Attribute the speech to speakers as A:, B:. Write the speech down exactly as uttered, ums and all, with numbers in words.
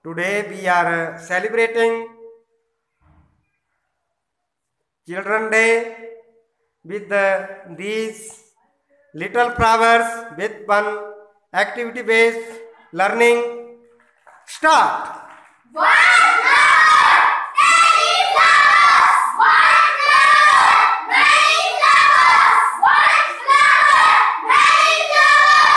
A: Today we are celebrating Children's Day with these little flowers with one activity based learning. Start!
B: Wow!